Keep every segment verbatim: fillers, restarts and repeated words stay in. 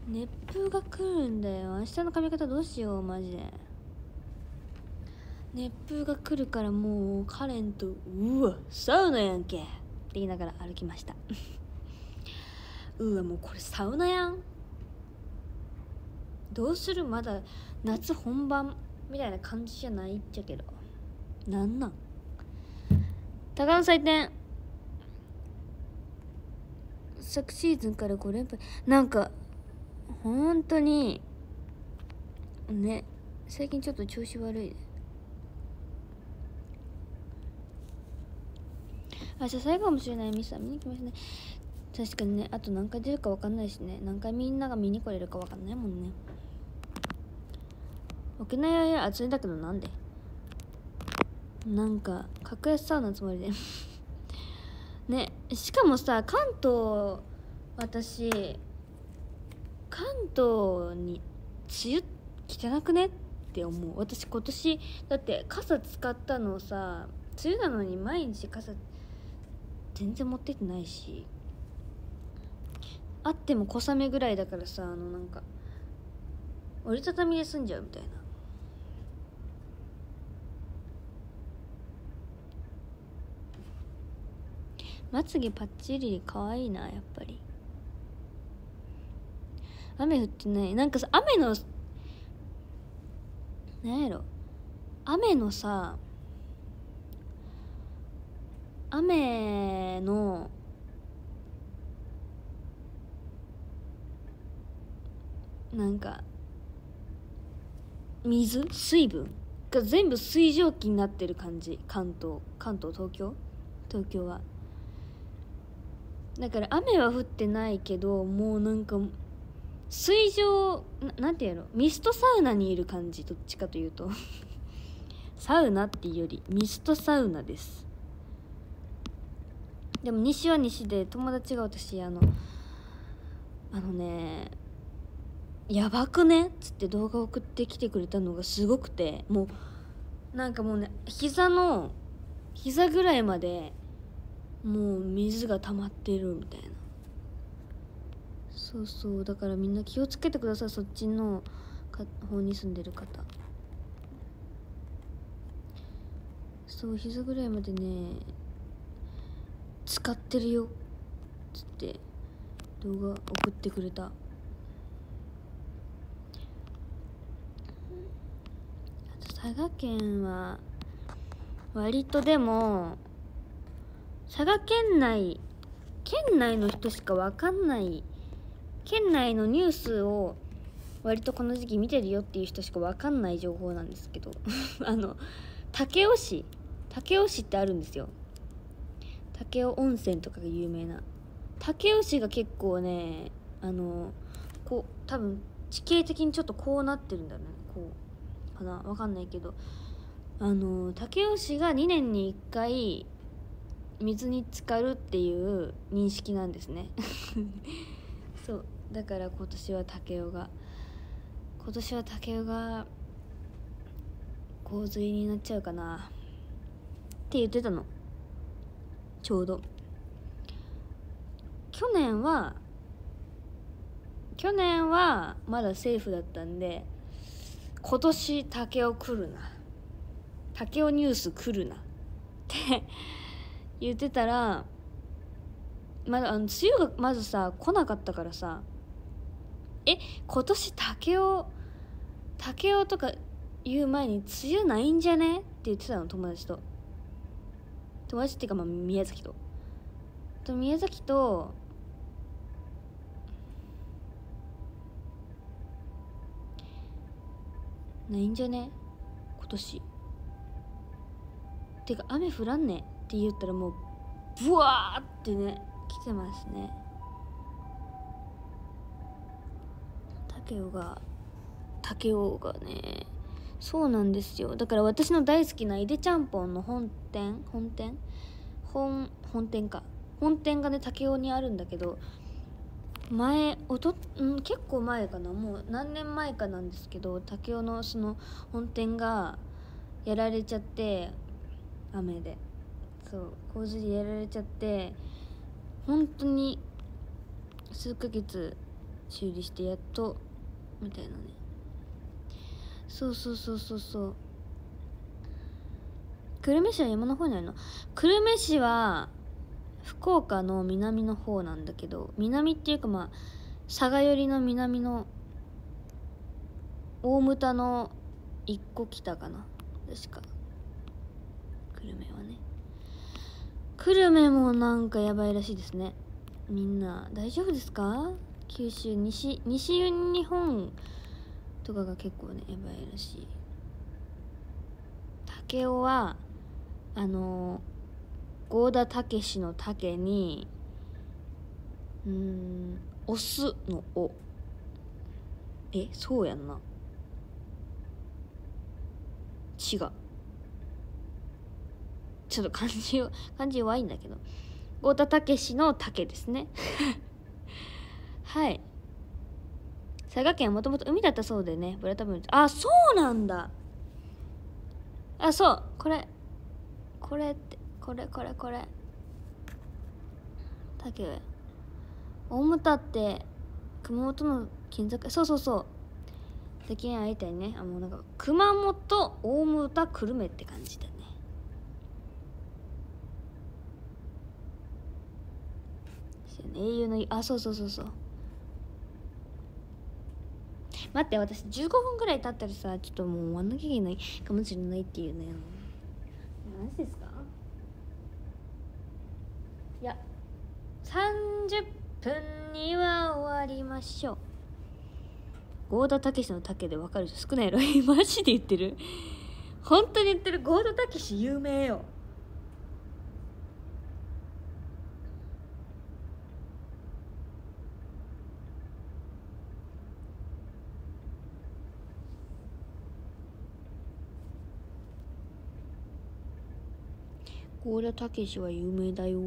熱風が来るんだよ。明日の髪型どうしようマジで。熱風が来るからもうカレンとうわサウナやんけって言いながら歩きましたうわもうこれサウナやん。どうする、まだ夏本番みたいな感じじゃないっちゃけど、なんなん。高野祭典昨シーズンからご連敗、なんか本当にね、最近ちょっと調子悪いね。明日最後かもしれないミスは見に来ましたね。確かにね、あと何回出るか分かんないしね、何回みんなが見に来れるか分かんないもんね。沖縄や暑いんだけどなんでなんか格安サウナのつもりでね、しかもさ関東、私関東に梅雨来てなくねって思う。私今年だって傘使ったのさ、梅雨なのに毎日傘全然持ってってないし、あっても小雨ぐらいだからさ、あのなんか折りたたみで済んじゃうみたいな。まつげパッチリかわいいな、やっぱり。雨降ってない、なんかさ雨のなんやろ、雨のさ雨のなんか水水分が全部水蒸気になってる感じ。関東関東東京東京はだから雨は降ってないけど、もうなんか水上 な, なんていうのミストサウナにいる感じ、どっちかというとサウナっていうよりミストサウナです。でも西は西で、友達が私あのあのねやばくねっつって動画送ってきてくれたのがすごくて、もうなんかもうね膝の膝ぐらいまでもう水が溜まってるみたいな。そうそう、だからみんな気をつけてください、そっちの方に住んでる方。そう膝ぐらいまでね使ってるよっつって動画送ってくれた。あと佐賀県は割と、でも佐賀県内県内の人しか分かんない、県内のニュースを割とこの時期見てるよっていう人しか分かんない情報なんですけどあの武雄市武雄市ってあるんですよ。武雄温泉とかが有名な武雄市が結構ね、あのこう多分地形的にちょっとこうなってるんだよね、こうかな、分かんないけど、あの武雄市がにねんにいっかい水に浸かるっていう認識なんですねそうだから今年は武雄が今年は武雄が洪水になっちゃうかなって言ってたの。ちょうど去年は去年はまだセーフだったんで、今年武雄来るな、武雄ニュース来るなって言ってたら、まだあの梅雨がまずさ来なかったからさ、え今年武雄武雄とか言う前に梅雨ないんじゃねって言ってたの、友達と友達っていうか、まあ宮崎とと宮崎とないんじゃね今年てか雨降らんねって言ったらもうブワーってね来てますね。武雄が武雄がね、そうなんですよ。だから私の大好きないでちゃんぽんの本店本店本本店か本店がね武雄にあるんだけど、前おとん結構前かな、もう何年前かなんですけど、武雄のその本店がやられちゃって、雨でそう洪水でやられちゃって、本当に数ヶ月修理してやっとみたいなね。そうそうそうそうそう。久留米市は山の方にあるの。久留米市は福岡の南の方なんだけど、南っていうかまあ佐賀寄りの南の大牟田の一個北かな、確か。久留米はね。久留米もなんかやばいらしいですね。みんな大丈夫ですか？九州西西日本とかが結構ねやばいらしい。武雄はあの合田武史の武にうーんオスのお、えそうやんな、違う、ちょっと漢字を漢字弱いんだけど、合田武史の武ですねはい。佐賀県はもともと海だったそうでね、ブラタブル、あ、そうなんだ。あ、そうこれこれってこれこれこれ武雄、大牟田って熊本の県境、そうそうそう、できん会いたいね。あ、もうなんか熊本大牟田久留米って感じだね。英雄の、あ、そうそうそうそう、待って、私じゅうごふんぐらい経ったらさ、ちょっともう終わんなきゃいけないかもしれないっていうね。マジですか？いや、さんじゅっぷんには終わりましょう。合田武史の武で分かる人少ないやろマジで言ってる？本当に言ってる？合田武史有名よ。合田武史は有名だよ。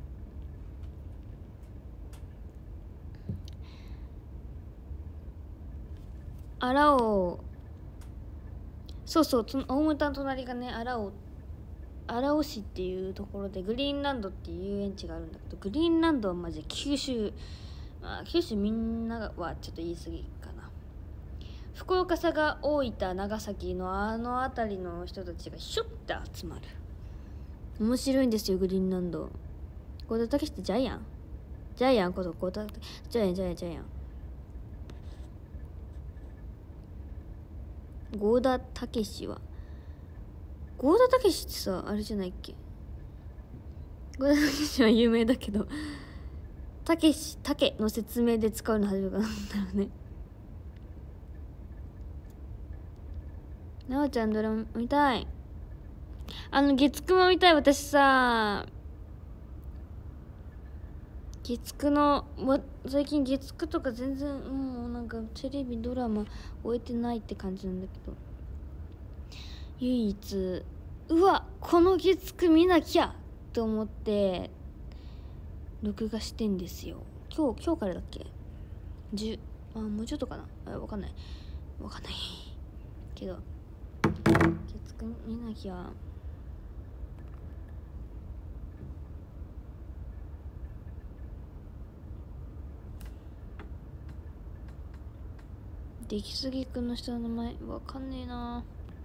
荒尾、そうそう、その大牟田の隣がね、荒尾荒尾市っていうところでグリーンランドっていう遊園地があるんだけど、グリーンランドはマジ九州、まあ、九州みんなはちょっと言い過ぎかな。福岡、佐賀、大分、長崎のあの辺りの人たちがシュッて集まる。面白いんですよグリーンランド。合田武史ってジャイアンジャイアンこと合田ジャイアンジャイアンジャイアン合田武史は、合田武史ってさあれじゃないっけ。合田武史は有名だけど、武史武の説明で使うの初めてなんだろうね。なおちゃんドラマ見たい。あの月9も見たい。私さ、月9のも最近月9とか全然もうなんかテレビドラマ終えてないって感じなんだけど、唯一うわこの月9見なきゃと思って録画してんですよ。今日今日からだっけ、じゅう、あもうちょっとかな、あ分かんない分かんないけど月9見なきゃ。出来すぎくんの下の名前わかんねえな。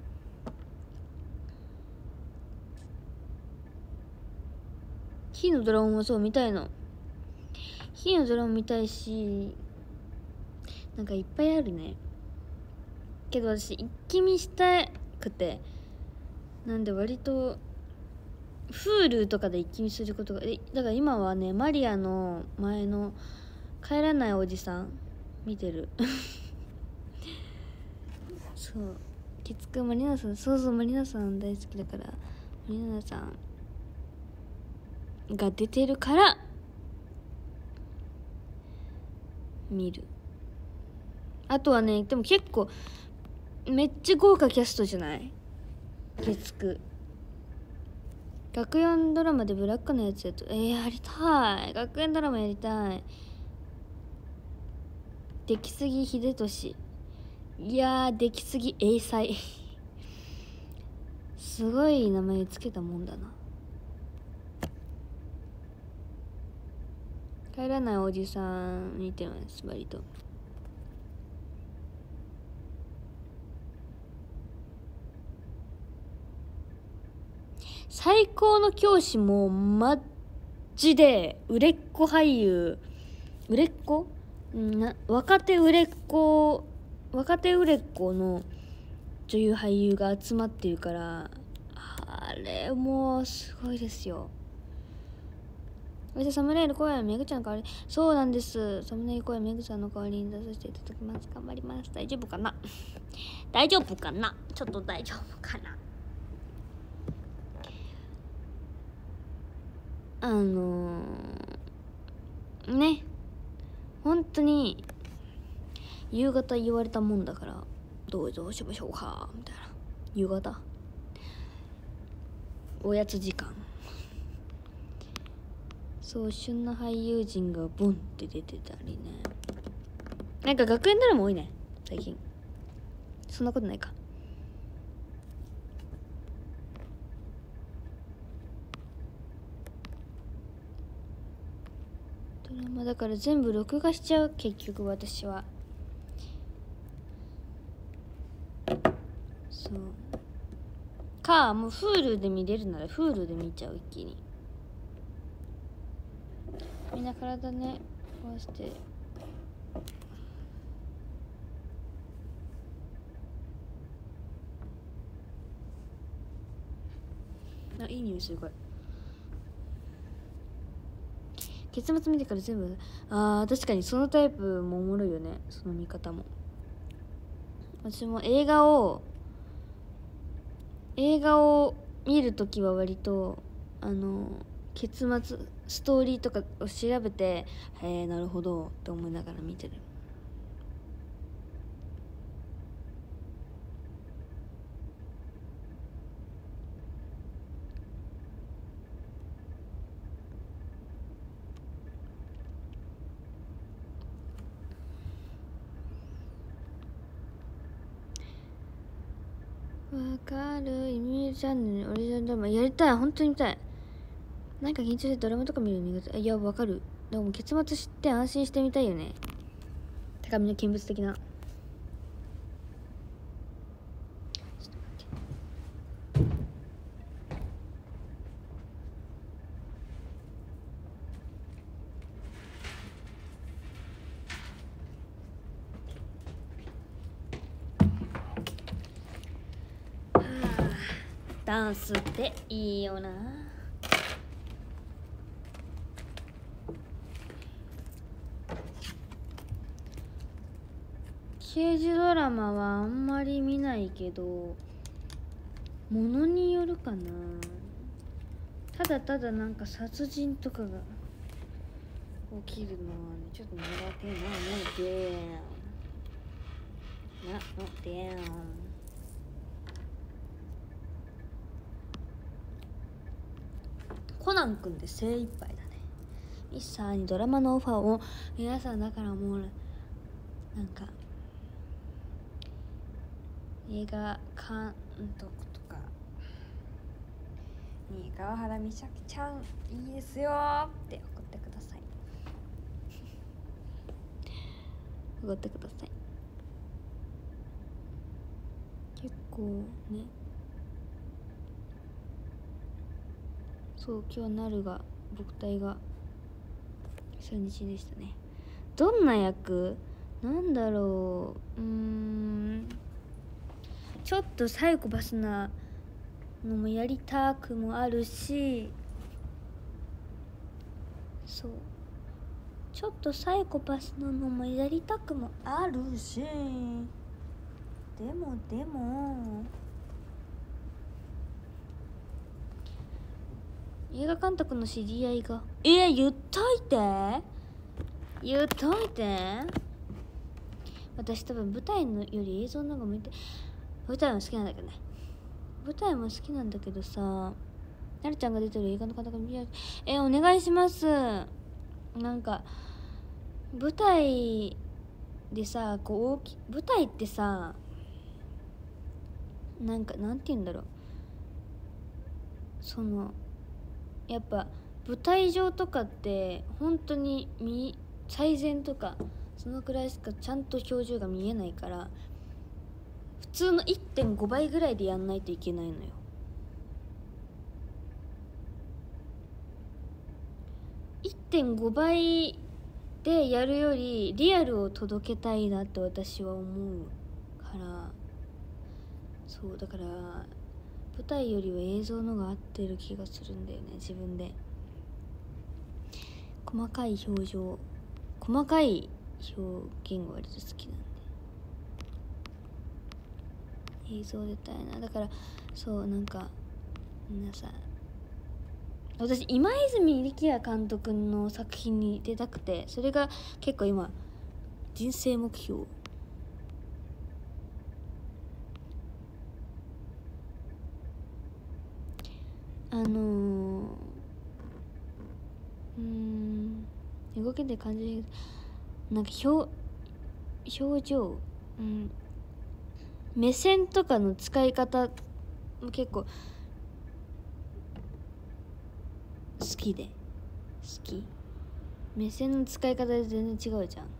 火のドラゴンもそう見たいの。火のドラゴン見たいし、なんかいっぱいあるね。けど私一気見したくて、なんで割と Hulu とかで一気見することが、えだから今はねマリアの前の帰らないおじさん見てるそう月9マリナさん、そうそうマリナさん大好きだから、マリナさんが出てるから見る。あとはね、でも結構めっちゃ豪華キャストじゃない？月9学園ドラマでブラックのやつやと、えー、やりたい。学園ドラマやりたい。出来すぎ秀俊、いやー出来すぎ英才すごい名前つけたもんだな。 帰らないおじさん見てます割と。最高の教師もマジで売れっ子俳優、売れっ子な若手売れっ子若手売れっ子の女優俳優が集まってるから、あれもうすごいですよ。そしてサムネイル声はめぐちゃんの代わり。そうなんです。サムネイル声はめぐちゃんの代わりに出させていただきます。頑張ります。大丈夫かな大丈夫かなちょっと大丈夫かな。あのー、ね本当に夕方言われたもんだから、どうぞしましょうかみたいな。夕方おやつ時間、そう旬な俳優陣がボンって出てたりね。なんか学園ドラマ多いね最近。そんなことないか。ドラマだから全部録画しちゃう結局私は。そうか、もう Hulu で見れるなら Hulu で見ちゃう一気に。みんな体ね壊して。あ、いい匂いするこれ。結末見てから全部。あー確かにそのタイプもおもろいよね、その見方も。私も映画を映画を見るときは割とあの結末ストーリーとかを調べて、へえなるほどって思いながら見てる。わかる。イメージチャンネルオリジナルドラマやりたい。本当に見たい。なんか緊張してドラマとか見るの苦手。いやわかる。でも結末知って安心してみたいよね。高みの見物的な。ダンスっていいよな。刑事ドラマはあんまり見ないけど、ものによるかな。ただただなんか殺人とかが起きるのは、ね、ちょっと苦手なのでなのでコナン君で精一杯だね。ミスターにドラマのオファーを皆さんだからもうなんか映画監督とかに川原美咲ちゃんいいですよって送ってください送ってください。結構ね。そう今日なるが僕体が初日でしたね。どんな役なんだろう。うーんちょっとサイコパスなのもやりたくもあるし、そうちょっとサイコパスなのもやりたくもあるし、でもでも映画監督の知り合いがえー、言っといて言っといて私多分舞台のより映像の方が向いて、舞台も好きなんだけどね。舞台も好きなんだけどさ、なるちゃんが出てる映画の方が見ええお願いします。なんか舞台でさこう大き舞台ってさなんかなんて言うんだろう、そのやっぱ舞台上とかって本当に見最善とかそのくらいしかちゃんと表情が見えないから、普通の いってんご 倍ぐらいでやんないといけないのよ。いってんご 倍でやるよりリアルを届けたいなって私は思うから、そうだから舞台よりは映像のが合ってる気がするんだよね、自分で。細かい表情、細かい表現が割と好きなんで、映像出たいな。だからそうなんか皆さん、私今泉力也監督の作品に出たくて、それが結構今人生目標。あのー、うーん動きで感じるなんか表表情、うん、目線とかの使い方も結構好きで好き目線の使い方で全然違うじゃん。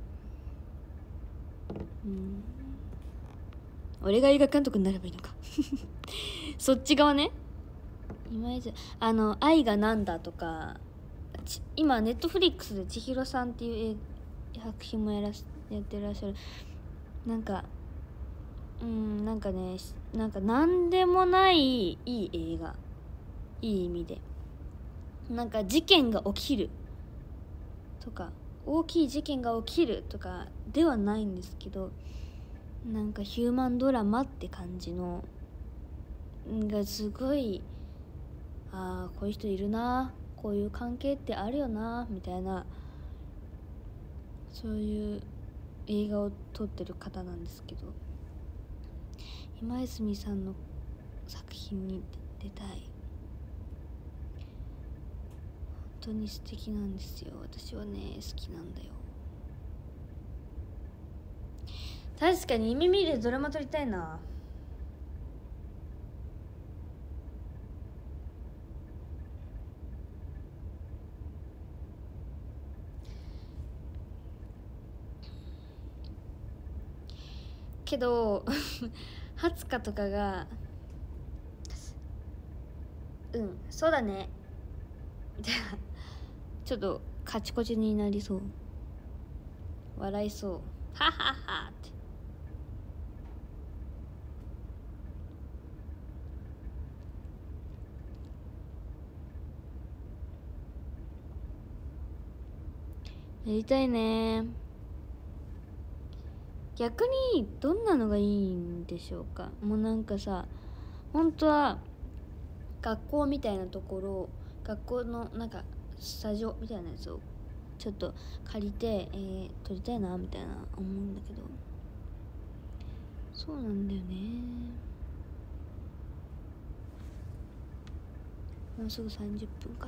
うん俺が映画監督になればいいのかそっち側ね。今泉あの愛がなんだとか、今ネットフリックスで千尋さんっていう作品もやらしやってらっしゃる。なんかうんなんかねなんかなんでもないいい映画、いい意味でなんか事件が起きるとか大きい事件が起きるとかではないんですけど、なんかヒューマンドラマって感じのがすごい、ああこういう人いるな、こういう関係ってあるよなみたいな、そういう映画を撮ってる方なんですけど、今泉さんの作品に出たい。本当に素敵なんですよ。私はね好きなんだよ。確かに耳見でドラマ撮りたいな。けどはつかとかがうんそうだねじゃあちょっとカチコチになりそう、笑いそう、はははってやりたいね。逆にどんなのがいいんでしょうか。もうなんかさ、本当は学校みたいなところ、学校のなんかスタジオみたいなやつをちょっと借りて、えー、撮りたいなみたいな思うんだけど、そうなんだよね。もうすぐさんじゅっぷんかな。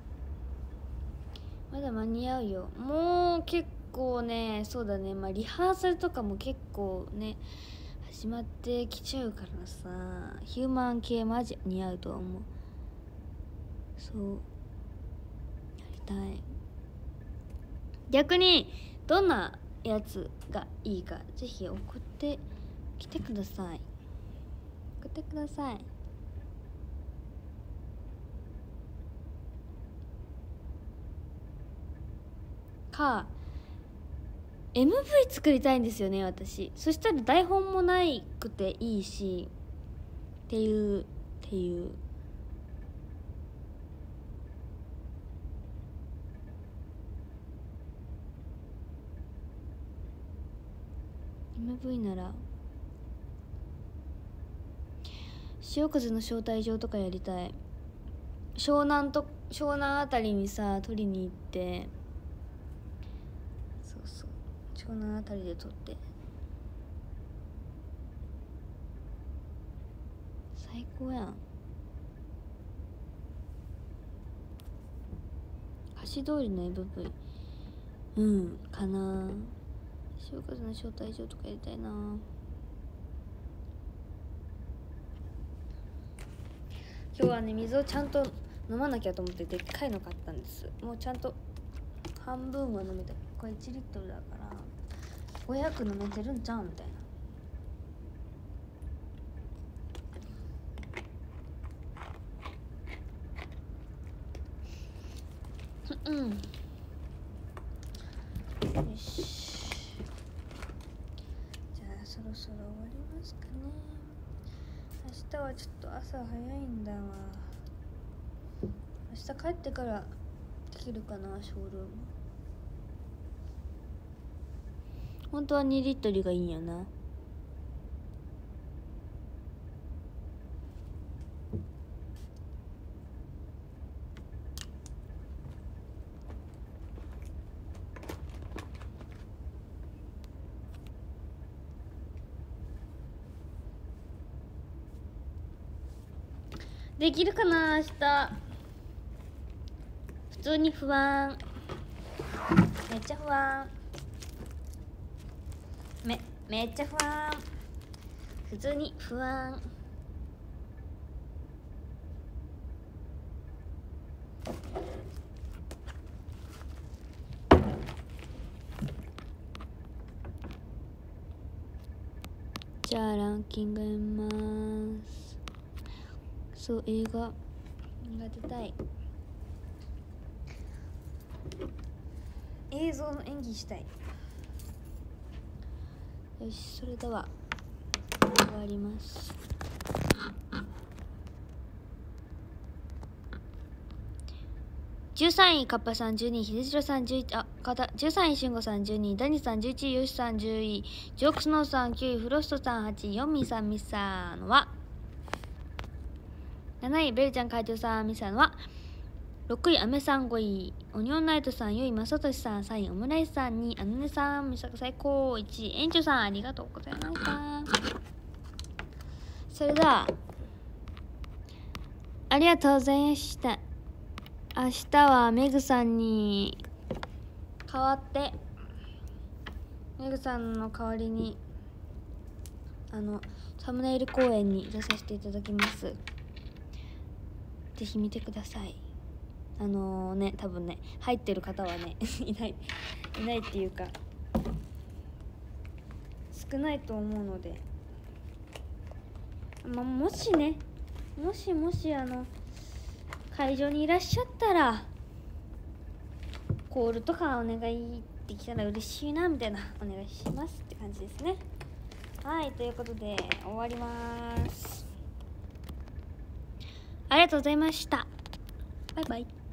まだ間に合うよ。もう結構ね、そうだね、まあリハーサルとかも結構ね始まってきちゃうからさ、ヒューマン系マジ似合うとは思う。そうやりたい。逆にどんなやつがいいかぜひ送ってきてください。送ってください。か エムブイ 作りたいんですよね私。そしたら台本もないくていいしっていうっていうエムブイ なら潮風の招待状とかやりたい。湘南と湘南あたりにさ撮りに行って、そうそう湘南あたりで撮って最高やん。橋通りの エムブイ うんかな。潮風の招待状とかやりたいな。今日はね水をちゃんと飲まなきゃと思ってでっかいの買ったんです。もうちゃんと半分は飲めた。これいちリットルだからごひゃく飲めてるんちゃうみたいな。うんよし、じゃあそろそろ終わりますかね。明日はちょっと朝早いんだわ。明日帰ってからできるかな、ショールーム。本当はにリットルがいいんやな。できるかな、明日。普通に不安。めっちゃ不安。め、めっちゃ不安。普通に不安。じゃあランキング読みます。そう、映画が出たい。映像の演技したい。よし、それでは終わります。じゅうさんいカッパさん、じゅうにい秀次郎さん、じゅういちあかたじゅうさんい慎吾さん、じゅうにいダニさん、じゅういちいヨシさん、じゅういジョークスノーさん、きゅういフロストさん、はちいヨンミーさん、ミスさんはなないベルちゃん会長さん、ミスさんはろくいアメさん、ごいオニオンナイトさん、よいまさとしさん、さんいオムライスさん、にいあのねさん、みさか最高、いちい園長さん、ありがとうございました。それではありがとうございました。明日はメグさんに代わってメグさんの代わりにあのサムネイル公演に出させていただきます。ぜひ見てください。あのー、ね多分ね入ってる方はねいないいないっていうか少ないと思うので、まあ、もしねもしもしあの会場にいらっしゃったらコールとかお願いできたら嬉しいなみたいな、お願いしますって感じですね。はい、ということで終わります。ありがとうございました。バイバイ。